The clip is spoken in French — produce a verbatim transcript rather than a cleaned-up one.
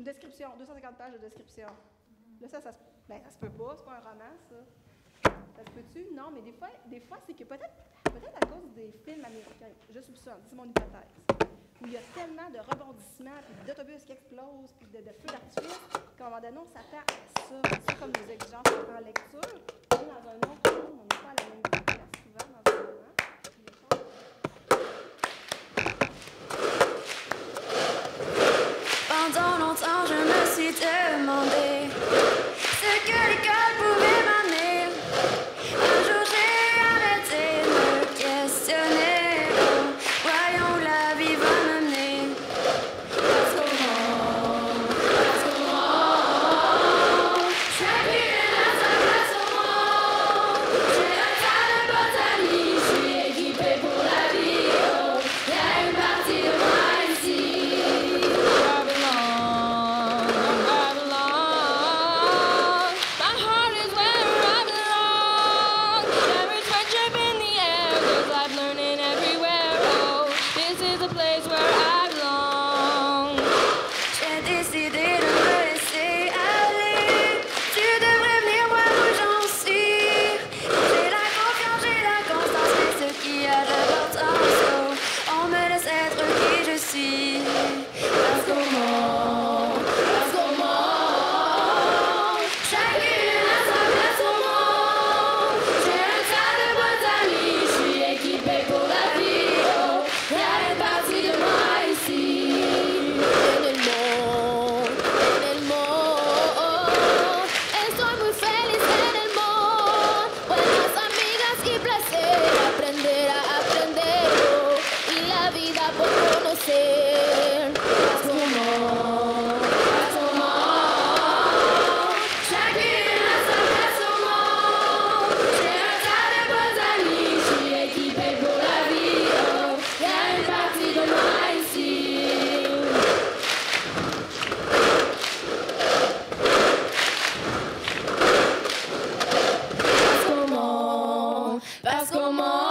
description, deux cent cinquante pages de description. Là, ça, ça se, ben, ça se peut pas, c'est pas un roman, ça. Ça se peut-tu? Non, mais des fois, des fois c'est que peut-être peut-être à cause des films américains, je soupçonne, c'est mon hypothèse, où il y a tellement de rebondissements, puis d'autobus qui explosent, puis de, de feux d'artifice, qu'à un moment donné, on s'attend à ça. C'est comme des exigences en lecture. Dans un autre monde, on n'est pas à la même vitesse souvent dans un roman. Pendant longtemps, je me suis demandé ce que l'école pouvait m'amener. Un jour, j'ai arrêté de me questionner. Oh, voyons où la vie va m'amener. Parce comment, parce comment, chacune a sa place au monde. J'ai un tas de bons amis, je suis équipée pour la vie. Oh, y a une partie de moi ici. Parce comment